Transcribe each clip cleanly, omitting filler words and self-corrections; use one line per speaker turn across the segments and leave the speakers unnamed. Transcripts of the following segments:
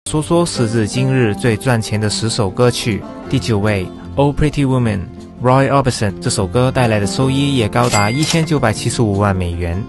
说说时至今日最赚钱的10首歌曲。第9位 Oh Pretty Woman Roy Orbison， 这首歌带来的收益也高达1975万美元。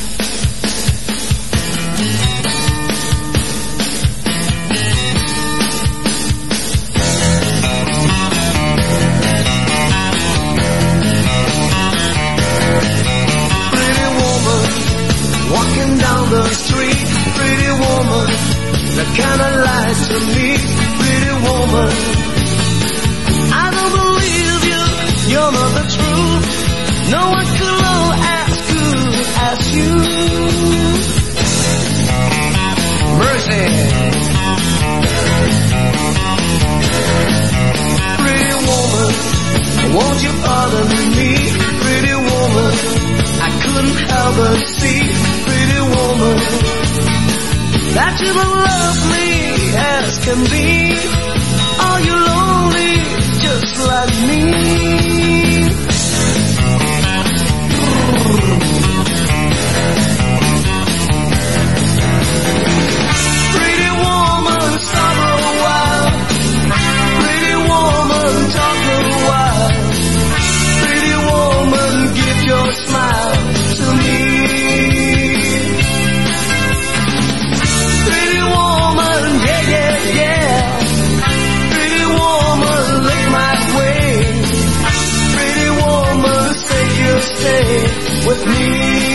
That kind of lies to me, pretty woman. I don't believe you, you're not the truth. No one could love as good as you. Mercy. Pretty woman, won't you pardon me, pretty woman? I couldn't help but see, pretty woman, that you don't love me as can be. Are you lonely just like me? Pretty woman, stop a while. Pretty woman, talk a while. Pretty woman, give your smile to me. Pretty woman, yeah, yeah, yeah. Pretty woman, look my way. Pretty woman, say you'll stay with me.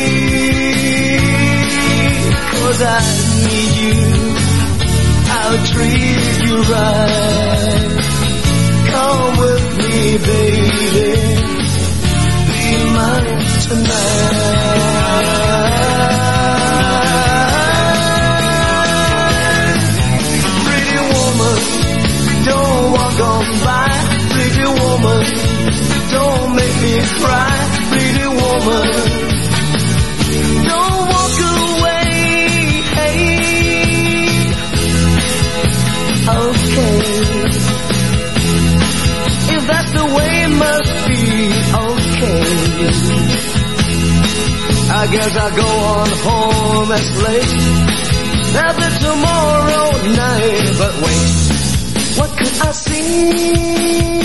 'Cause I need you, I'll treat you right. Come with me, baby, be mine tonight. Gone by, pretty woman, don't make me cry, pretty woman, don't walk away, hey, okay, if that's the way it must be, okay, I guess I'll go on home as late, that'll be tomorrow night, but wait, what could I see?